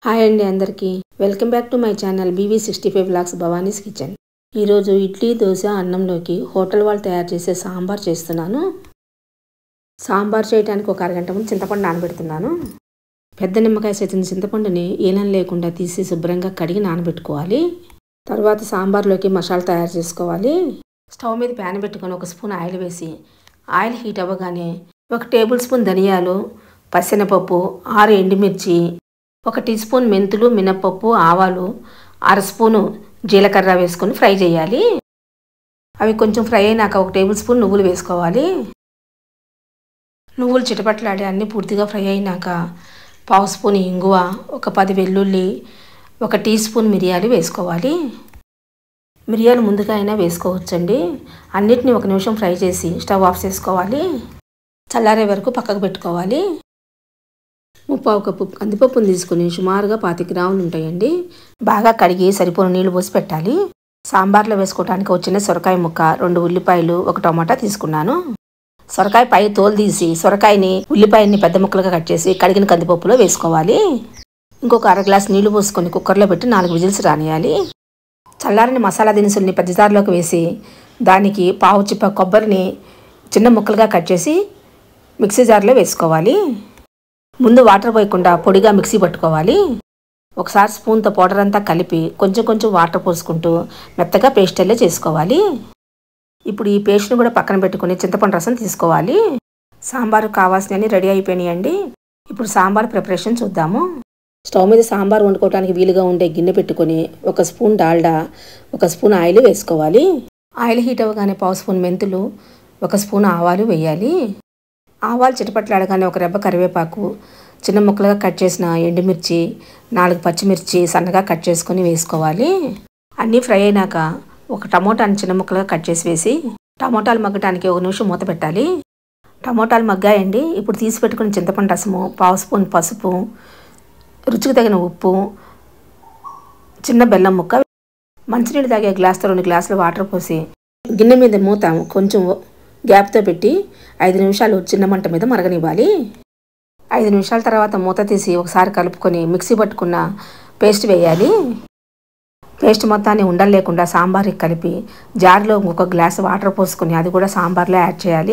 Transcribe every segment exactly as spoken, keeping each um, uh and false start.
Hi అండి అందరికీ welcome back to my channel B V sixty five blogs Bhavani's kitchen. ఈరోజు ఇడ్లీ దోశ అన్నంలోకి హోటల్ వాళ్ళు తయారు చేసే సాంబార్ చేస్తున్నాను. సాంబార్ చేయడానికి ఒక అరగంట ముందు చింతపండు నానబెడుతున్నాను. పెద్ద నిమ్మకాయ సైజు చింతపండుని ఈనం లేకుండా తీసి శుభ్రంగా కడిగి నానబెట్టుకోవాలి. తర్వాత సాంబార్లోకి మసాలా తయారు చేసుకోవాలి. స్టవ్ మీద ప్యాన్ పెట్టుకొని ఒక స్పూన్ ఆయిల్ వేసి ఆయిల్ హీట్ అవ్వగానే ఒక టేబుల్ స్పూన్ ధనియాలు, పచ్చెనపప్పు, ఆరు ఎండుమిర్చి, ఒక టీ స్పూన్ మెంతులు, మినపప్పు, ఆవాలు, అర స్పూను జీలకర్ర వేసుకొని ఫ్రై చేయాలి. అవి కొంచెం ఫ్రై అయినాక ఒక టేబుల్ స్పూన్ నువ్వులు వేసుకోవాలి. నువ్వులు చిటపట్లాడి అన్నీ పూర్తిగా ఫ్రై అయినాక పావు స్పూన్ ఇంగువ, ఒక పది వెల్లుల్లి, ఒక టీ స్పూన్ మిరియాలు వేసుకోవాలి. మిరియాలు ముందుగా అయినా వేసుకోవచ్చండి. అన్నిటిని ఒక నిమిషం ఫ్రై చేసి స్టవ్ ఆఫ్ చేసుకోవాలి. చల్లారే వరకు పక్కకు పెట్టుకోవాలి. ముప్పావు కప్పు కందిపప్పును తీసుకుని సుమారుగా పాతి గ్రాములు ఉంటాయండి. బాగా కడిగి సరిపోని నీళ్లు పోసి పెట్టాలి. సాంబార్లో వేసుకోవడానికి వచ్చిన సొరకాయ ముక్క, రెండు ఉల్లిపాయలు, ఒక టమాటా తీసుకున్నాను. సొరకాయ పై తోలు తీసి సొరకాయని ఉల్లిపాయని పెద్ద ముక్కలుగా కట్ చేసి కడిగిన కందిపప్పులో వేసుకోవాలి. ఇంకొక అర గ్లాస్ నీళ్లు పోసుకొని కుక్కర్లో పెట్టి నాలుగు విజిల్స్ రానియాలి. చల్లారిన మసాలా దినుసుల్ని పెద్ద జార్లోకి వేసి దానికి పావు చిప్ప కొబ్బరిని చిన్న ముక్కలుగా కట్ చేసి మిక్సీ జార్లో వేసుకోవాలి. ముందు వాటర్ పోయకుండా పొడిగా మిక్సీ పట్టుకోవాలి. ఒకసారి స్పూన్తో పౌడర్ అంతా కలిపి కొంచెం కొంచెం వాటర్ పోసుకుంటూ మెత్తగా పేస్ట్ అల్లే చేసుకోవాలి. ఇప్పుడు ఈ పేస్ట్ని కూడా పక్కన పెట్టుకుని చింతపండు రసం తీసుకోవాలి. సాంబారు కావాల్సినవి రెడీ అయిపోయినాయండి. ఇప్పుడు సాంబార్ ప్రిపరేషన్ చూద్దాము. స్టవ్ మీద సాంబార్ వండుకోవడానికి వీలుగా ఉండే గిన్నె పెట్టుకొని ఒక స్పూన్ డాల్డా, ఒక స్పూన్ ఆయిల్ వేసుకోవాలి. ఆయిల్ హీట్ అవ్వగానే పావు స్పూన్ మెంతులు, ఒక స్పూన్ ఆవాలు వేయాలి. ఆవాలు చిటపట్లాడగానే ఒక రెబ్బ కరివేపాకు, చిన్న ముక్కలుగా కట్ చేసిన ఎండుమిర్చి, నాలుగు పచ్చిమిర్చి సన్నగా కట్ చేసుకొని వేసుకోవాలి. అన్నీ ఫ్రై అయినాక ఒక టమోటాని చిన్న ముక్కలుగా కట్ చేసి వేసి టమోటాలు మగ్గటానికి ఒక నిమిషం మూత పెట్టాలి. టమోటాలు మగ్గాయండి. ఇప్పుడు తీసి పెట్టుకుని చింతపండు రసము, పావు స్పూన్ పసుపు, రుచికి తగిన ఉప్పు, చిన్న బెల్లం ముక్క, మంచినీళ్ళు తాగే గ్లాస్తో రెండు గ్లాసులు వాటర్ పోసి గిన్నె మీద మూత కొంచెం గ్యాప్తో పెట్టి ఐదు నిమిషాలు చిన్న మంట మీద మరగనివ్వాలి. ఐదు నిమిషాల తర్వాత మూత తీసి ఒకసారి కలుపుకొని మిక్సీ పట్టుకున్న పేస్ట్ వేయాలి. పేస్ట్ మొత్తాన్ని ఉండలు లేకుండా సాంబార్కి కలిపి జార్లో ఒక గ్లాస్ వాటర్ పోసుకొని అది కూడా సాంబార్లో యాడ్ చేయాలి.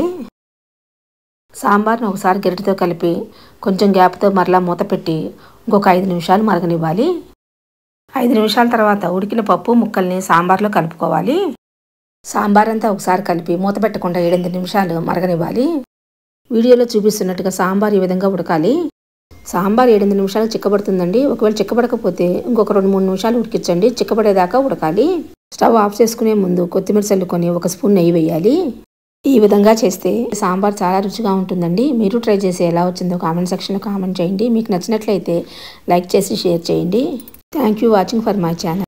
సాంబార్ని ఒకసారి గరిటెతో కలిపి కొంచెం గ్యాప్తో మరలా మూత పెట్టి ఇంకొక ఐదు నిమిషాలు మరగనివ్వాలి. ఐదు నిమిషాల తర్వాత ఉడికిన పప్పు ముక్కల్ని సాంబార్లో కలుపుకోవాలి. సాంబార్ అంతా ఒకసారి కలిపి మూత పెట్టకుండా ఏడెనిమిది నిమిషాలు మరగనివ్వాలి. వీడియోలో చూపిస్తున్నట్టుగా సాంబార్ ఈ విధంగా ఉడకాలి. సాంబార్ ఏడెనిమిది నిమిషాలు చిక్కబడుతుందండి. ఒకవేళ చిక్కబడకపోతే ఇంకొక రెండు మూడు నిమిషాలు ఉడికించండి. చిక్కబడేదాకా ఉడకాలి. స్టవ్ ఆఫ్ చేసుకునే ముందు కొత్తిమీర చల్లుకొని ఒక స్పూన్ నెయ్యి వేయాలి. ఈ విధంగా చేస్తే సాంబార్ చాలా రుచిగా ఉంటుందండి. మీరు ట్రై చేసి ఎలా వచ్చిందో కామెంట్ సెక్షన్లో కామెంట్ చేయండి. మీకు నచ్చినట్లయితే లైక్ చేసి షేర్ చేయండి. Thank you watching for my channel.